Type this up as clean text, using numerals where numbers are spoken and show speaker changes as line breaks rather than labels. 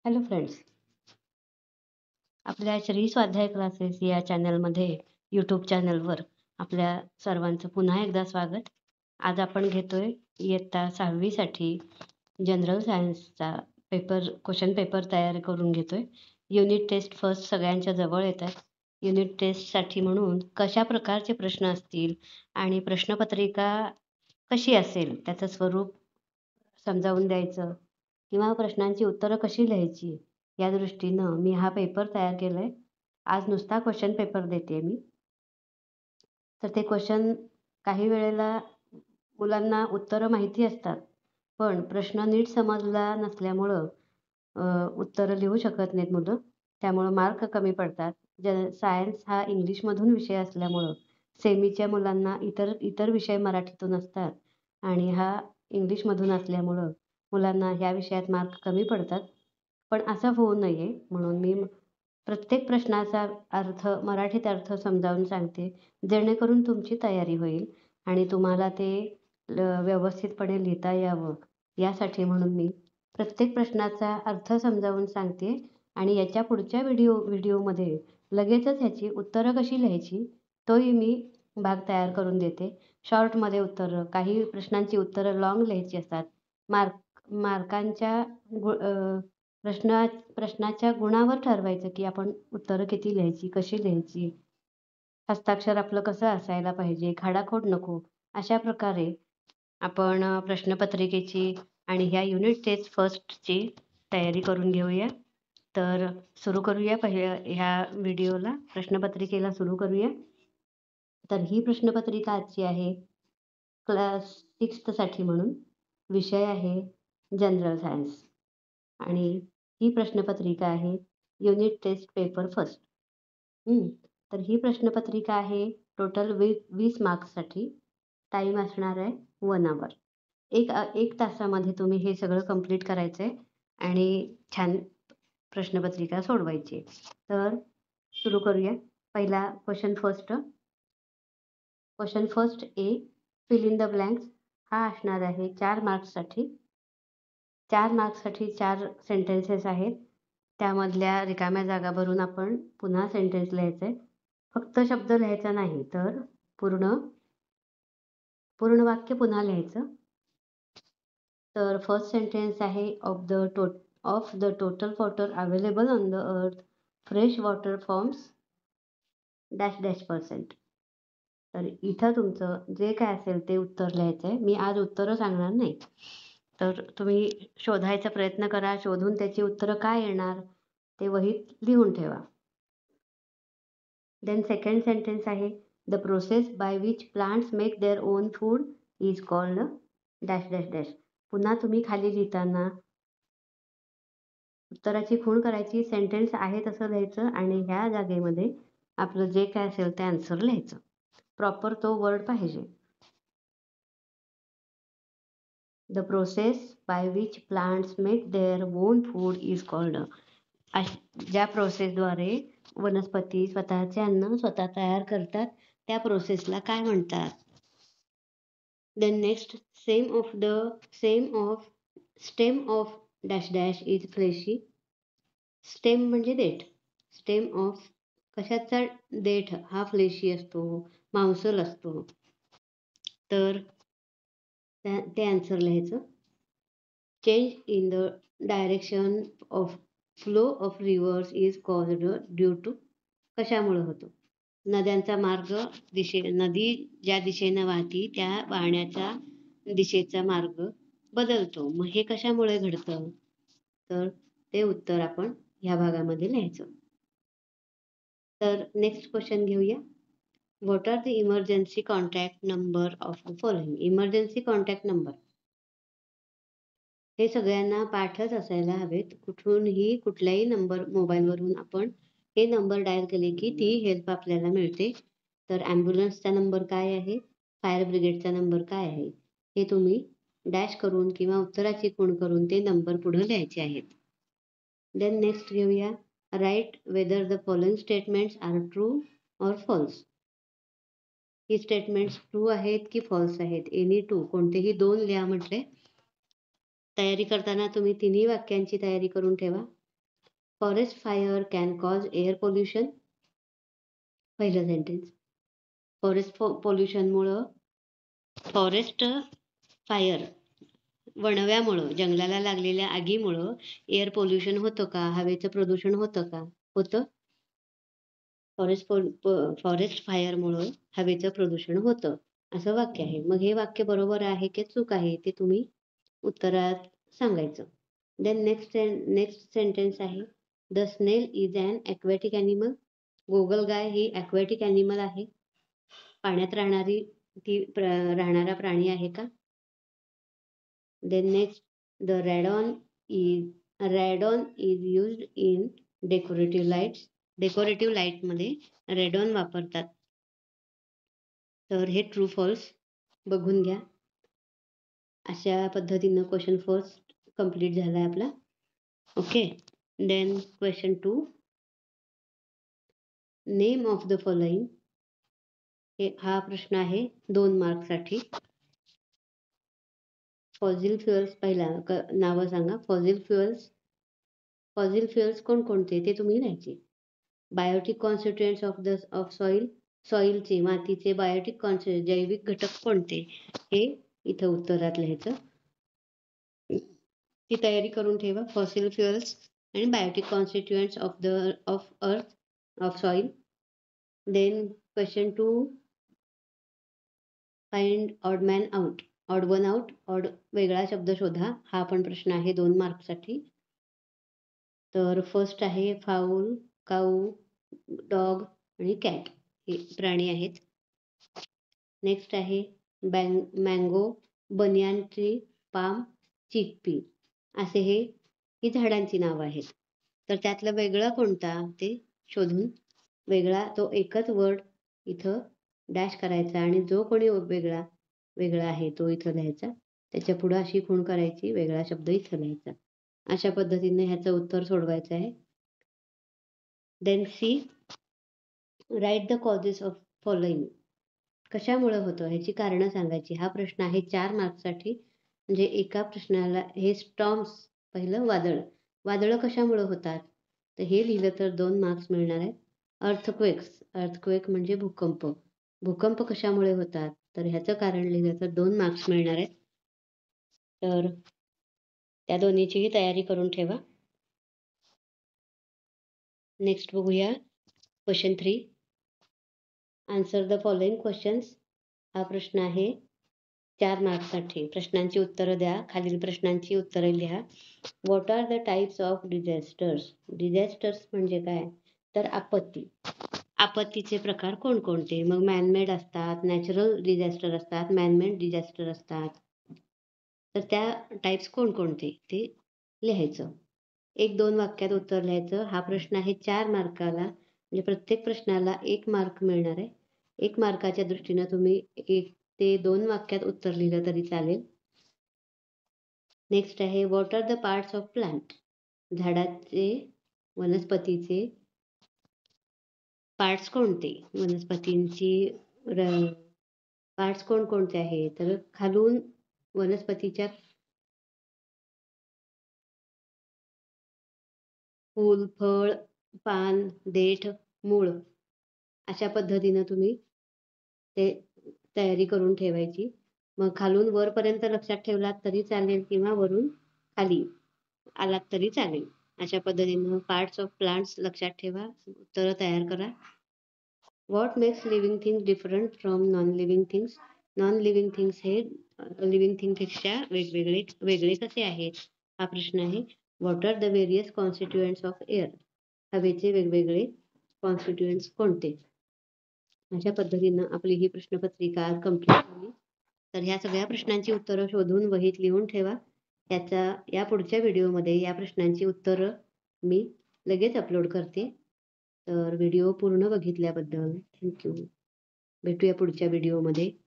Hello friends, आपल्या श्री स्वाध्याय classes या चॅनलमध्ये यूट्यूब चॅनलवर आपल्या सर्वांचं पुन्हा एकदा स्वागत. आज आपण घेतोय इयत्ता 6वीसाठी जनरल सायन्सचा क्वेश्चन पेपर तयार करून घेतोय. युनिट टेस्ट फर्स्ट सगळ्यांच्या जवळ येत आहे. युनिट टेस्टसाठी म्हणून कशा प्रकारचे प्रश्न असतील आणि प्रश्नपत्रिका कशी असेल त्याचं स्वरूप समजावून द्यायचं किंवा प्रश्नांची उत्तरं कशी लिहायची या दृष्टीनं मी हा पेपर तयार केलाय. आज नुसता क्वेश्चन पेपर देते मी. तर ते क्वेश्चन काही वेळेला मुलांना उत्तरं माहिती असतात, पण प्रश्न नीट समजला नसल्यामुळं उत्तरं लिहू शकत नाहीत मुलं. त्यामुळं मार्क कमी पडतात. सायन्स हा इंग्लिशमधून विषय असल्यामुळं सेमीच्या मुलांना इतर इतर विषय मराठीतून असतात आणि हा इंग्लिशमधून असल्यामुळं मुलांना ह्या विषयात मार्क कमी पडतात. पण असं होऊ नये म्हणून मी प्रत्येक प्रश्नाचा मराठीत अर्थ समजावून सांगते, जेणेकरून तुमची तयारी होईल आणि तुम्हाला ते व्यवस्थितपणे लिहिता यावं. यासाठी म्हणून मी प्रत्येक प्रश्नाचा अर्थ समजावून सांगते आणि याच्या पुढच्या व्हिडिओमध्ये लगेचच ह्याची उत्तरं कशी लिहायची तोही मी भाग तयार करून देते. शॉर्टमध्ये उत्तरं, काही प्रश्नांची उत्तरं लाँग लिहायची असतात. मार्कांच्या प्रश्नाच्या गुणावर ठरवायचं की आपण उत्तरं किती लिहायची, कशी लिहायची, हस्ताक्षर आपलं कसं असायला पाहिजे, खाडाखोड नको. अशा प्रकारे आपण प्रश्नपत्रिकेची आणि ह्या युनिट टेस्ट फर्स्टची तयारी करून घेऊया. तर सुरू करूया ह्या व्हिडिओला, प्रश्नपत्रिकेला सुरू करूया. तर ही प्रश्नपत्रिका आजची आहे क्लास 6साठी म्हणून. विषय आहे जनरल सायन्स आणि ही प्रश्नपत्रिका आहे युनिट टेस्ट पेपर फर्स्ट. तर ही प्रश्नपत्रिका आहे टोटल 20 मार्क्ससाठी. टाईम असणार आहे 1 आवर. एक तासामध्ये तुम्ही हे सगळं कंप्लीट करायचं आहे आणि छान प्रश्नपत्रिका सोडवायची. तर सुरू करूया. पहिला question first A, fill in the blanks. हा असणार आहे 4 मार्क्ससाठी. 4 सेंटेन्सेस आहेत. त्यामधल्या रिकाम्या जागा भरून आपण पुन्हा सेंटेन्स लिहायचं आहे. फक्त शब्द लिहायचा नाही, तर पूर्ण वाक्य पुन्हा लिहायचं. तर फर्स्ट सेंटेन्स आहे of the total water available on the earth, fresh water forms %%. तर इथं तुमचं जे काय असेल ते उत्तर लिहायचं आहे. मी आज उत्तरं सांगणार नाही, तर तुम्ही शोधायचा प्रयत्न करा. शोधून त्याची उत्तरं काय येणार ते वहीत लिहून ठेवा. देन सेकंड सेंटेन्स आहे the process by which plants make their own food is called . पुन्हा तुम्ही खाली लिहिताना उत्तराची खूण करायची, सेंटेन्स आहे तसं लिहायचं आणि ह्या जागेमध्ये आपलं जे काय असेल ते आन्सर लिहायचं. प्रॉपर तो वर्ड पाहिजे. The process by which plants make their own food is called. ज्या प्रोसेसद्वारे वनस्पती स्वतःचे अन्न स्वतः तयार करतात त्या प्रोसेसला काय म्हणतात. Then next, stem of -- is fleshy. Stem म्हणजे देठ. स्टेम ऑफ कशाचा देठ हा फ्लेशी असतो, मांसल असतो. तर ते आन्सर लिहायचं. Change in the direction of flow of rivers is caused due to. कशामुळे होतो. नद्यांचा मार्ग नदी ज्या दिशेनं वाहती त्या वाहण्याच्या दिशेचा मार्ग बदलतो. मग हे कशामुळे घडतं, तर ते उत्तर आपण ह्या भागामध्ये लिहायचं. तर नेक्स्ट क्वेश्चन घेऊया. What are the emergency contact number of the following. Emergency contact number हे सगळ्यांना पाठच असायला हवेत. कुठल्याही नंबर मोबाईलवरून आपण हे नंबर डायल केले की ती हेल्प आपल्याला मिळते. तर ॲम्ब्युलन्सचा नंबर काय आहे, फायर ब्रिगेडचा नंबर काय आहे, हे तुम्ही डॅश करून किंवा उत्तराची खूण करून ते नंबर पुढे लिहायचे आहेत. देन नेक्स्ट घेऊया. Write whether the following statements are true or false. ही स्टेटमेंट्स ट्रू आहेत की फॉल्स आहेत. एनी टू, कोणतेही 2 लिहा म्हटले. तयारी करताना तुम्ही तिन्ही वाक्यांची तयारी करून ठेवा. Forest fire can cause air pollution. पहिलं सेंटेन्स. फॉरेस्ट पोल्युशनमुळं, फॉरेस्ट फायर वणव्यामुळं, जंगलाला लागलेल्या आगीमुळं एअर पोल्युशन होतं का? हवेचं प्रदूषण होतं का? होतं. फॉरेस्ट फायरमुळं हवेचं प्रदूषण होतं, असं वाक्य आहे. मग हे वाक्य बरोबर आहे की चूक आहे ते तुम्ही उत्तरात सांगायचं. देन नेक्स्ट सेंटेन्स आहे, the snail is an aquatic animal. गोगलगाय ही ॲक्वॅटिक ॲनिमल आहे. पाण्यात राहणारा प्राणी आहे का? Then next, the radon is used in decorative lights. Decorative लाईटमध्ये रेडॉन वापरतात. तर हे ट्रू फॉल्स बघून घ्या. अशा पद्धतीनं क्वेश्चन फर्स्ट कंप्लीट झाला आपला. Okay. Then question 2, name of the following. हा प्रश्न आहे 2 मार्कसाठी. फॉसिल फ्युएल्स, पहिला नावं सांगा. फॉसिल फ्युएल्स कोणकोणते ते तुम्ही लिहायचे. बायोटिक कॉन्स्टिट्युएंट्स ऑफ सॉइलचे, मातीचे बायोटिक जैविक घटक कोणते, हे इथं उत्तरात लिहायचं. ती तयारी करून ठेवा. फॉसिल फ्युएल्स आणि biotic constituents of earth, of soil. Then question 2, find odd man out. Odd one out, odd वेगळा शब्द शोधा. हा पण प्रश्न आहे 2 मार्कसाठी. तर फर्स्ट आहे फाऊल, काऊ, डॉग आणि कॅट, हे प्राणी आहेत. नेक्स्ट आहे mango, banyan tree, palm, chickpea, असे ही झाडांची नावं आहेत. तर त्यातलं वेगळं कोणता ते शोधून, वेगळा तो एकच वर्ड इथं डॅश करायचा आणि जो कोणी वेगळा आहे तो इथं लिहायचा. त्याच्या पुढं अशी खूण करायची, वेगळा शब्द इथं लिहायचा. अशा पद्धतीने ह्याचं उत्तर सोडवायचं आहे. Then C, write the causes of following. कशामुळे होतं ह्याची कारणं सांगायची. हा प्रश्न आहे 4 मार्कसाठी. म्हणजे एका प्रश्नाला हे स्टॉर्म्स, पहिलं वादळं कशामुळे होतात, तर हे लिहिलं तर 2 मार्क्स मिळणार आहेत. अर्थक्वेक म्हणजे भूकंप कशामुळे होतात, तर ह्याचं कारण लिहिलं तर 2 मार्क्स मिळणार आहेत. तर त्या दोन्हीचीही तयारी करून ठेवा. नेक्स्ट बघूया question 3, answer the following questions. हा प्रश्न आहे 4 मार्क्ससाठी. प्रश्नांची उत्तरं द्या. खालील प्रश्नांची उत्तरं लिहा. What are the types of disasters. Disasters म्हणजे काय, तर आपत्तीचे प्रकार कोणकोणते. मग मॅनमेड असतात, नॅचरल डिझास्टर असतात, मॅनमेड डिझास्टर असतात. तर त्या टाइप्स कोणकोणते ते लिहायचं. 1-2 वाक्यात उत्तर लिहायचं. हा प्रश्न आहे 4 मार्काला, म्हणजे प्रत्येक प्रश्नाला 1 मार्क मिळणार आहे. 1 मार्काच्या दृष्टीनं तुम्ही 1 ते 2 वाक्यात उत्तर लिहिलं तरी चालेल. नेक्स्ट आहे, what are the parts of plant. झाडाचे, वनस्पतीचे पार्ट्स कोणते, वनस्पतींची पार्ट्स कोणकोणते आहे, तर खालून वनस्पतीच्या फूल, फळ, पान, देठ, मूळ, अशा पद्धतीनं तुम्ही ते तयारी करून ठेवायची. मग खालून वरपर्यंत लक्षात ठेवलात तरी चालेल किंवा वरून खाली आलात तरी चालेल. अशा पद्धतीनं पार्ट्स ऑफ प्लांट्स लक्षात ठेवा, उत्तरं तयार करा. What makes living things different from non living things. Non living things हे लिव्हिंग थिंगपेक्षा वेगळे कसे आहेत, हा प्रश्न आहे. What are the various constituents of air. हवेचे वेगवेगळे कॉन्स्टिट्युएंट्स कोणते. अशा पद्धतीनं आपली ही प्रश्नपत्रिका आज कंप्लीट झाली. तर ह्या सगळ्या प्रश्नांची उत्तरं शोधून वहीत लिहून ठेवा. या पुढच्या व्हिडिओमध्ये या प्रश्नांची उत्तरं मी लगेच अपलोड करते. तर व्हिडिओ पूर्ण बघितल्याबद्दल थँक्यू. भेटूया पुढच्या व्हिडिओमध्ये.